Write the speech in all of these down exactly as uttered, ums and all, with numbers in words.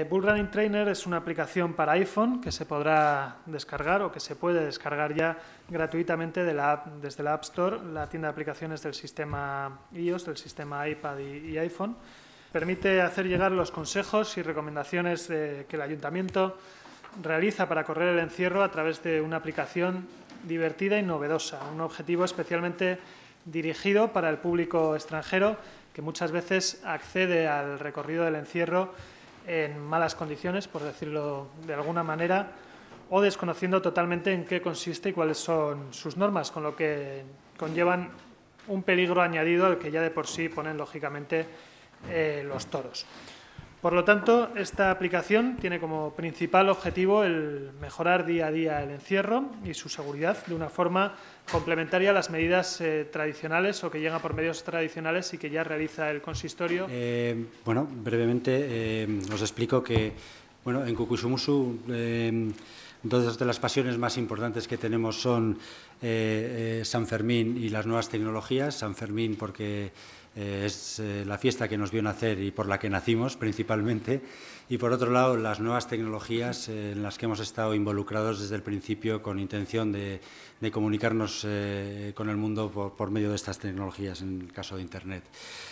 Bull Running Trainer es una aplicación para iPhone que se podrá descargar o que se puede descargar ya gratuitamente de la app, desde la App Store, la tienda de aplicaciones del sistema iOS, del sistema iPad y, y iPhone. Permite hacer llegar los consejos y recomendaciones eh, que el Ayuntamiento realiza para correr el encierro a través de una aplicación divertida y novedosa, un objetivo especialmente dirigido para el público extranjero que muchas veces accede al recorrido del encierro en malas condiciones, por decirlo de alguna manera, o desconociendo totalmente en qué consiste y cuáles son sus normas, con lo que conllevan un peligro añadido al que ya de por sí ponen, lógicamente, eh, los toros. Por lo tanto, esta aplicación tiene como principal objetivo el mejorar día a día el encierro y su seguridad de una forma complementaria a las medidas eh, tradicionales o que llegan por medios tradicionales y que ya realiza el consistorio. Eh, bueno, brevemente eh, os explico que bueno, en Kukushumusu eh, dos de las pasiones más importantes que tenemos son eh, eh, San Fermín y las nuevas tecnologías. San Fermín porque eh, es eh, la fiesta que nos vio nacer y por la que nacimos principalmente, y por otro lado las nuevas tecnologías eh, en las que hemos estado involucrados desde el principio con intención de, de comunicarnos eh, con el mundo por, por medio de estas tecnologías, en el caso de Internet.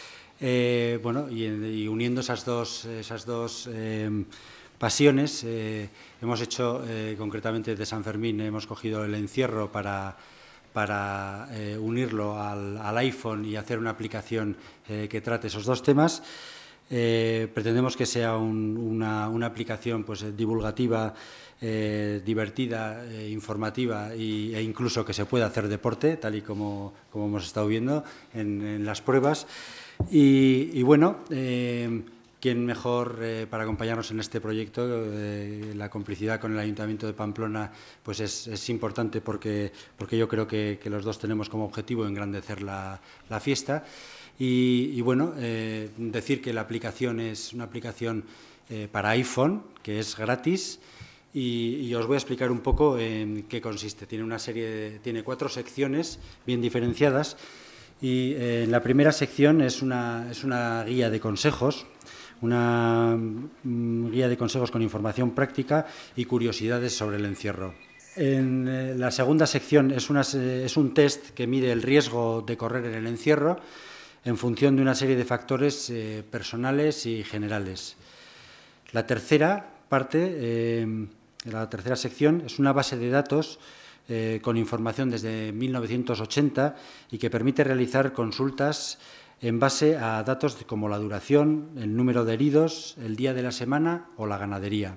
Eh, bueno, y, y uniendo esas dos, esas dos eh, pasiones, eh, hemos hecho eh, concretamente de San Fermín, hemos cogido el encierro para, para eh, unirlo al, al iPhone y hacer una aplicación eh, que trate esos dos temas. Eh, pretendemos que sea un, una, una aplicación pues, divulgativa, eh, divertida, eh, informativa y, e incluso que se pueda hacer deporte, tal y como, como hemos estado viendo en, en las pruebas. Y, y bueno, eh, ¿quién mejor eh, para acompañarnos en este proyecto? Eh, la complicidad con el Ayuntamiento de Pamplona pues es, es importante porque, porque yo creo que, que los dos tenemos como objetivo engrandecer la, la fiesta. Y, y bueno, eh, decir que la aplicación es una aplicación eh, para iPhone, que es gratis, y, y os voy a explicar un poco en qué consiste. Tiene una serie, de, tiene cuatro secciones bien diferenciadas. Y eh, la primera sección es una, es una guía de consejos, una mm, guía de consejos con información práctica y curiosidades sobre el encierro. En eh, la segunda sección es, una, es un test que mide el riesgo de correr en el encierro en función de una serie de factores eh, personales y generales. La tercera parte, eh, la tercera sección, es una base de datos Eh, con información desde mil novecientos ochenta y que permite realizar consultas en base a datos como la duración, el número de heridos, el día de la semana o la ganadería.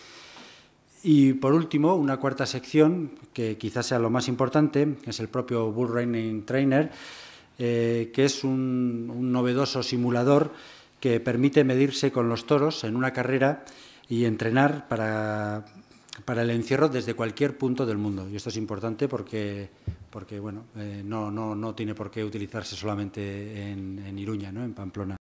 Y, por último, una cuarta sección, que quizás sea lo más importante, es el propio Bull Running Trainer, eh, que es un, un novedoso simulador que permite medirse con los toros en una carrera y entrenar para... para el encierro desde cualquier punto del mundo. Y esto es importante porque, porque bueno, eh, no, no, no tiene por qué utilizarse solamente en, en Iruña, ¿no?, en Pamplona.